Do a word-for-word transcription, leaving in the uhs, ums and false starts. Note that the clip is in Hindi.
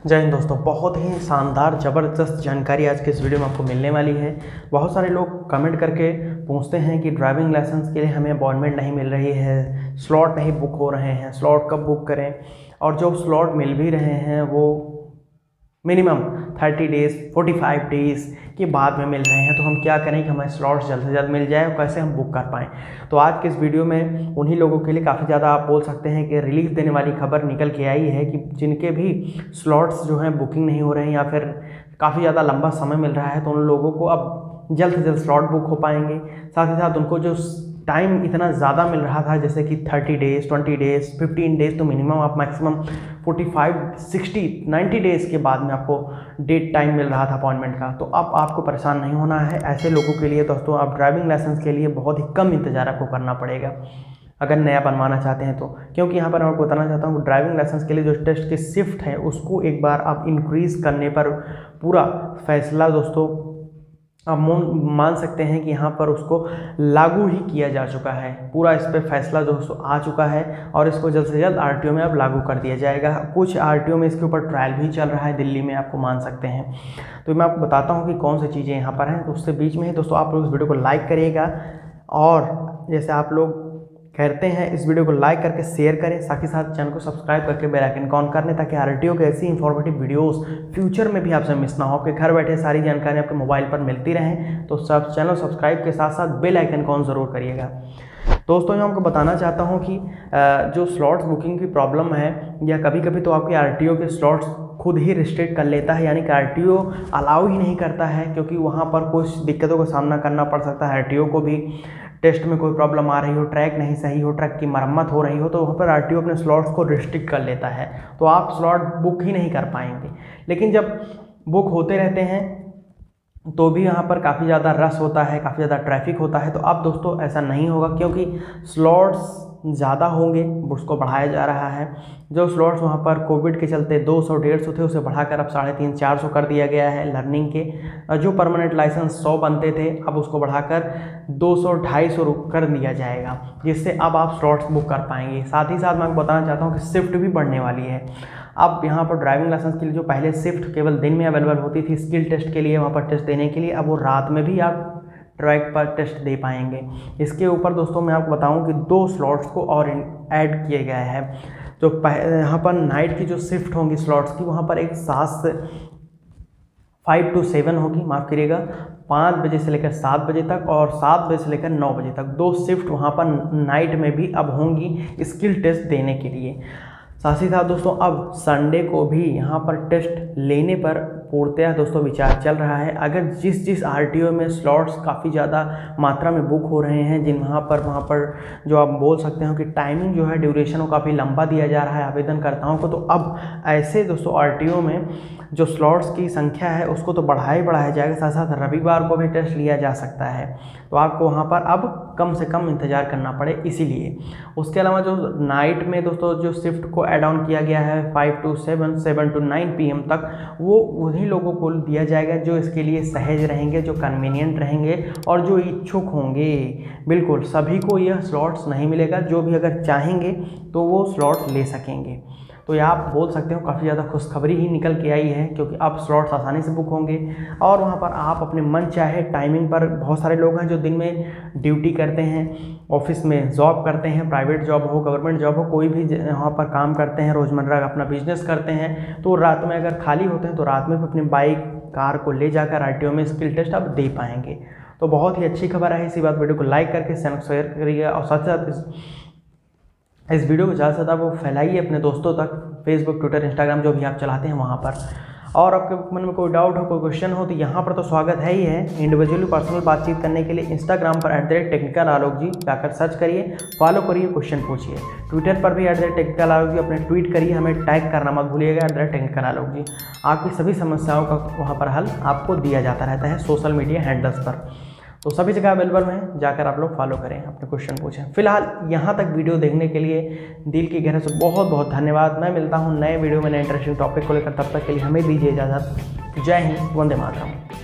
जय हिंद दोस्तों, बहुत ही शानदार ज़बरदस्त जानकारी आज के इस वीडियो में आपको मिलने वाली है। बहुत सारे लोग कमेंट करके पूछते हैं कि ड्राइविंग लाइसेंस के लिए हमें अपॉइंटमेंट नहीं मिल रही है, स्लॉट नहीं बुक हो रहे हैं, स्लॉट कब बुक करें। और जो स्लॉट मिल भी रहे हैं वो मिनिमम थर्टी डेज़ पैंतालीस डेज़ के बाद में मिल रहे हैं। तो हम क्या करें कि हमें स्लॉट्स जल्द से जल्द मिल जाए और कैसे हम बुक कर पाएँ। तो आज के इस वीडियो में उन्हीं लोगों के लिए काफ़ी ज़्यादा आप बोल सकते हैं कि रिलीफ देने वाली खबर निकल के आई है कि जिनके भी स्लॉट्स जो हैं बुकिंग नहीं हो रहे हैं या फिर काफ़ी ज़्यादा लंबा समय मिल रहा है, तो उन लोगों को अब जल्द से जल्द स्लॉट बुक हो पाएंगे। साथ ही साथ उनको जो टाइम इतना ज़्यादा मिल रहा था, जैसे कि thirty days, twenty days, fifteen days, तो मिनिमम आप maximum forty five, sixty, ninety days के बाद में आपको डेट टाइम मिल रहा था अपॉइंटमेंट का। तो अब आपको परेशान नहीं होना है। ऐसे लोगों के लिए दोस्तों आप ड्राइविंग लाइसेंस के लिए बहुत ही कम इंतज़ार आपको करना पड़ेगा अगर नया बनवाना चाहते हैं तो। क्योंकि यहाँ पर मैं आपको बताना चाहता हूँ कि ड्राइविंग लाइसेंस के लिए जो टेस्ट की शिफ्ट है उसको एक बार आप इंक्रीज़ करने पर पूरा फैसला दोस्तों आप मान सकते हैं कि यहाँ पर उसको लागू ही किया जा चुका है। पूरा इस पर फैसला दोस्तों आ चुका है और इसको जल्द से जल्द आरटीओ में अब लागू कर दिया जाएगा। कुछ आरटीओ में इसके ऊपर ट्रायल भी चल रहा है, दिल्ली में आपको मान सकते हैं। तो मैं आपको बताता हूँ कि कौन सी चीज़ें यहाँ पर हैं। तो उससे बीच में ही दोस्तों आप लोग इस वीडियो को लाइक करिएगा और जैसे आप लोग कहते हैं इस वीडियो को लाइक करके शेयर करें, साथ ही साथ चैनल को सब्सक्राइब करके बेल आइकन ऑन कर लें ताकि आरटीओ के ऐसी इंफॉर्मेटिव वीडियोस फ्यूचर में भी आपसे मिस ना हो। आपके घर बैठे सारी जानकारी आपके मोबाइल पर मिलती रहें। तो सब चैनल सब्सक्राइब के साथ साथ बेल आइकन ऑन ज़रूर करिएगा। दोस्तों मैं आपको बताना चाहता हूं कि जो स्लॉट्स बुकिंग की प्रॉब्लम है या कभी कभी तो आपके आरटीओ के स्लॉट्स खुद ही रिस्ट्रिक्ट कर लेता है, यानी कि आरटीओ अलाउ ही नहीं करता है क्योंकि वहां पर कुछ दिक्कतों का सामना करना पड़ सकता है। आरटीओ को भी टेस्ट में कोई प्रॉब्लम आ रही हो, ट्रैक नहीं सही हो, ट्रक की मरम्मत हो रही हो, तो वहाँ पर आरटीओ अपने स्लॉट्स को रिस्ट्रिक्ट कर लेता है। तो आप स्लॉट बुक ही नहीं कर पाएंगे। लेकिन जब बुक होते रहते हैं तो भी यहाँ पर काफ़ी ज़्यादा रश होता है, काफ़ी ज़्यादा ट्रैफिक होता है। तो अब दोस्तों ऐसा नहीं होगा क्योंकि स्लॉट्स ज़्यादा होंगे, उसको बढ़ाया जा रहा है। जो स्लॉट्स वहाँ पर कोविड के चलते दो सौ डेढ़ सौ थे उसे बढ़ाकर अब साढ़े तीन चार सौ कर दिया गया है लर्निंग के। जो परमानेंट लाइसेंस सौ बनते थे अब उसको बढ़ाकर दो सौ ढाई सौ कर दिया जाएगा, जिससे अब आप स्लॉट्स बुक कर पाएंगे। साथ ही साथ मैं आपको बताना चाहता हूँ कि शिफ्ट भी बढ़ने वाली है। अब यहाँ पर ड्राइविंग लाइसेंस के लिए जो पहले शिफ्ट केवल दिन में अवेलेबल होती थी स्किल टेस्ट के लिए, वहाँ पर टेस्ट देने के लिए, अब वो रात में भी आप ट्रैक पर टेस्ट दे पाएंगे। इसके ऊपर दोस्तों मैं आपको बताऊं कि दो स्लॉट्स को और ऐड किए गए हैं। जो यहाँ पर नाइट की जो शिफ्ट होंगी स्लॉट्स की, वहाँ पर एक सात से फाइव टू सेवन होगी, माफ़ करिएगा, पाँच बजे से लेकर सात बजे तक और सात बजे से लेकर नौ बजे तक दो शिफ्ट वहाँ पर नाइट में भी अब होंगी स्किल टेस्ट देने के लिए। साथ ही साथ दोस्तों अब संडे को भी यहाँ पर टेस्ट लेने पर पूर्णतः दोस्तों विचार चल रहा है। अगर जिस जिस आरटीओ में स्लॉट्स काफ़ी ज़्यादा मात्रा में बुक हो रहे हैं, जिन वहाँ पर वहाँ पर जो आप बोल सकते हो कि टाइमिंग जो है ड्यूरेशन को काफ़ी लंबा दिया जा रहा है आवेदनकर्ताओं को, तो अब ऐसे दोस्तों आरटीओ में जो स्लॉट्स की संख्या है उसको तो बढ़ाया ही बढ़ाया जाएगा। साथ साथ रविवार को भी टेस्ट लिया जा सकता है, तो आपको वहाँ पर अब कम से कम इंतज़ार करना पड़े इसीलिए। उसके अलावा जो नाइट में दोस्तों जो शिफ्ट को ऐड ऑन किया गया है five two seven, seven two nine P M तक, वो उन्हीं लोगों को दिया जाएगा जो इसके लिए सहज रहेंगे, जो कन्वीनियंट रहेंगे और जो इच्छुक होंगे। बिल्कुल सभी को यह स्लॉट्स नहीं मिलेगा, जो भी अगर चाहेंगे तो वो स्लॉट्स ले सकेंगे। तो ये आप बोल सकते हो काफ़ी ज़्यादा खुशखबरी ही निकल के आई है क्योंकि अब स्लॉट्स आसानी से बुक होंगे और वहाँ पर आप अपने मन चाहे टाइमिंग पर। बहुत सारे लोग हैं जो दिन में ड्यूटी करते हैं, ऑफिस में जॉब करते हैं, प्राइवेट जॉब हो, गवर्नमेंट जॉब हो, कोई भी वहाँ पर काम करते हैं, रोज़मर्रा अपना बिजनेस करते हैं, तो रात में अगर खाली होते हैं तो रात में भी अपनी बाइक कार को ले जाकर आरटीओ में स्किल टेस्ट अब दे पाएंगे। तो बहुत ही अच्छी खबर है। इसी बात वीडियो को लाइक करके चैनल को शेयर करिएगा और साथ साथ इस इस वीडियो को ज़्यादा से ज़्यादा वो फैलाइए अपने दोस्तों तक, फेसबुक, ट्विटर, इंस्टाग्राम जो भी आप चलाते हैं वहाँ पर। और आपके मन में कोई डाउट हो, कोई क्वेश्चन हो तो यहाँ पर तो स्वागत है ही है। इंडिविजुअली पर्सनल बातचीत करने के लिए इंस्टाग्राम पर at the rate technical Alok ji जाकर सर्च करिए, फॉलो करिए, क्वेश्चन पूछिए। ट्विटर पर भी at the rate technical Alok ji अपने ट्वीट करिए, हमें टैग करना मत भूलिएगा, at the rate technical Alok ji. आपकी सभी समस्याओं का वहाँ पर हल आपको दिया जाता रहता है सोशल मीडिया हैंडल्स पर। तो सभी जगह अवेलेबल हैं, जाकर आप लोग फॉलो करें, अपने क्वेश्चन पूछें। फिलहाल यहाँ तक वीडियो देखने के लिए दिल की गहराई से बहुत बहुत धन्यवाद। मैं मिलता हूँ नए वीडियो में नए इंटरेस्टिंग टॉपिक को लेकर, तब तक के लिए हमें दीजिए इजाज़त। जय हिंद, वंदे मातरम।